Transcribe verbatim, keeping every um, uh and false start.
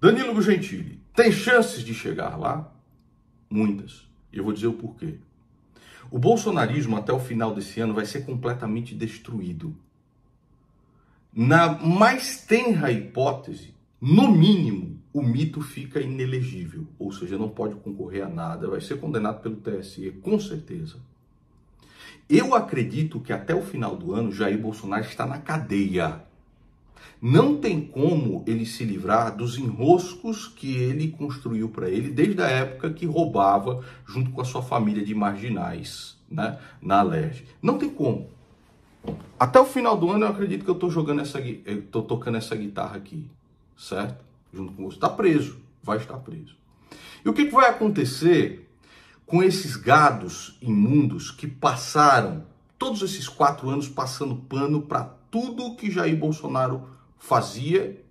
Danilo Gentili, tem chances de chegar lá? Muitas. E eu vou dizer o porquê. O bolsonarismo até o final desse ano vai ser completamente destruído. Na mais tenra hipótese, no mínimo, o mito fica inelegível. Ou seja, não pode concorrer a nada, vai ser condenado pelo T S E, com certeza. Eu acredito que até o final do ano, Jair Bolsonaro está na cadeia. Não tem como ele se livrar dos enroscos que ele construiu para ele desde a época que roubava junto com a sua família de marginais, né, na Alerj. Não tem como. Até o final do ano eu acredito que eu estou jogando essa, eu tô tocando essa guitarra aqui, certo? Junto com você. Está preso, vai estar preso. E o que, que vai acontecer com esses gados imundos que passaram todos esses quatro anos passando pano para tudo que Jair Bolsonaro fazia